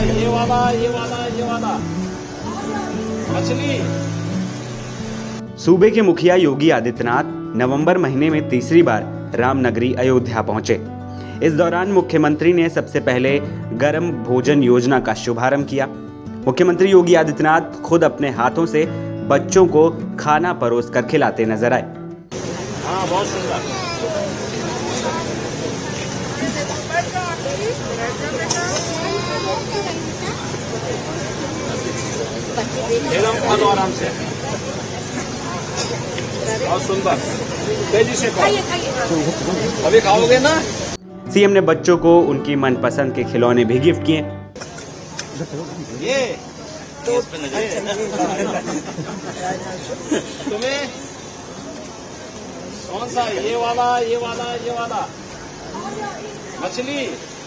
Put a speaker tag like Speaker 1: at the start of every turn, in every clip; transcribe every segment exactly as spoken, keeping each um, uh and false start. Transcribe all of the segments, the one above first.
Speaker 1: ये वाला ये वाला ये वाला मछली।
Speaker 2: सूबे के मुखिया योगी आदित्यनाथ नवंबर महीने में तीसरी बार रामनगरी अयोध्या पहुंचे। इस दौरान मुख्यमंत्री ने सबसे पहले गर्म भोजन योजना का शुभारंभ किया। मुख्यमंत्री योगी आदित्यनाथ खुद अपने हाथों से बच्चों को खाना परोसकर खिलाते नजर आए।
Speaker 1: हाँ, बहुत सुंदर। एकदम खाओ आराम से, बहुत सुंदर, तेजी से खाओ। अभी खाओगे ना।
Speaker 2: सीएम ने बच्चों को उनकी मनपसंद के खिलौने भी गिफ्ट किए।
Speaker 1: ये तो तुम्हें कौन सा, ये वाला ये वाला ये वाला मछली,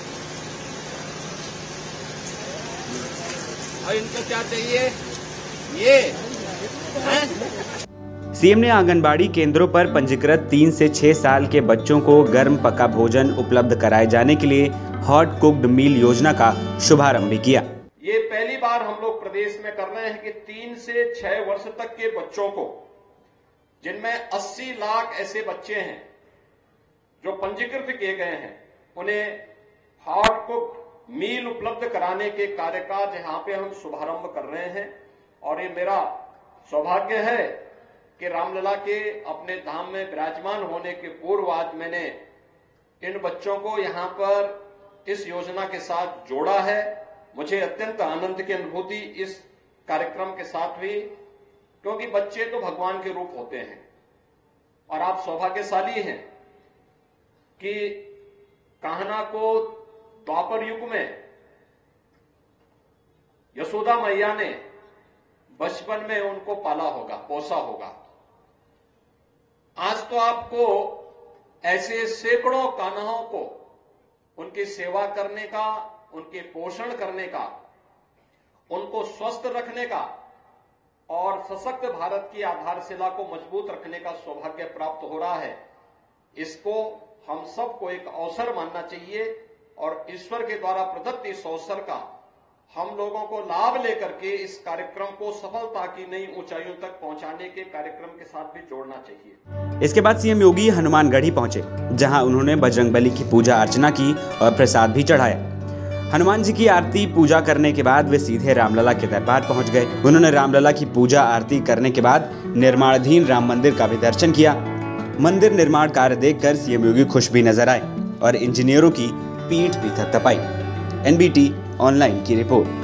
Speaker 1: और इनको क्या चाहिए ये है?
Speaker 2: सीएम ने आंगनबाड़ी केंद्रों पर पंजीकृत तीन से छह साल के बच्चों को गर्म पका भोजन उपलब्ध कराए जाने के लिए हॉट कुक्ड मील योजना का शुभारंभ भी किया।
Speaker 1: ये पहली बार हम लोग प्रदेश में कर रहे हैं कि तीन से छह वर्ष तक के बच्चों को, जिनमें अस्सी लाख ऐसे बच्चे हैं जो पंजीकृत किए गए हैं, उन्हें हॉट कुक्ड मील उपलब्ध कराने के कार्य का यहाँ पे हम शुभारंभ कर रहे हैं। और ये मेरा सौभाग्य है कि रामलला के अपने धाम में विराजमान होने के पूर्व आज मैंने इन बच्चों को यहाँ पर इस योजना के साथ जोड़ा है। मुझे अत्यंत आनंद की अनुभूति इस कार्यक्रम के साथ हुई, क्योंकि बच्चे तो भगवान के रूप होते हैं और आप सौभाग्यशाली हैं कि कान्हा को द्वापर युग में यशोदा मैया ने बचपन में उनको पाला होगा, पोसा होगा। आज तो आपको ऐसे सैकड़ों कान्हाओं को उनकी सेवा करने का, उनके पोषण करने का, उनको स्वस्थ रखने का और सशक्त भारत की आधारशिला को मजबूत रखने का सौभाग्य प्राप्त हो रहा है। इसको हम सबको एक अवसर मानना चाहिए और ईश्वर के द्वारा प्रदत्त इस अवसर का हम लोगों को लाभ लेकर के इस कार्यक्रम को सफलता की नई ऊंचाइयों तक पहुंचाने के कार्यक्रम के साथ भी जोड़ना चाहिए।
Speaker 2: इसके बाद सीएम योगी हनुमानगढ़ी पहुंचे, जहां उन्होंने बजरंगबली की पूजा अर्चना की और प्रसाद भी चढ़ाया। हनुमान जी की आरती पूजा करने के बाद वे सीधे रामलला के दरबार पहुंच गए। उन्होंने रामलला की पूजा आरती करने के बाद निर्माणाधीन राम मंदिर का भी दर्शन किया। मंदिर निर्माण कार्य देखकर सीएम योगी खुश भी नजर आए और इंजीनियरों की पीठ भी थपथपाई। एनबीटी ऑनलाइन की रिपोर्ट।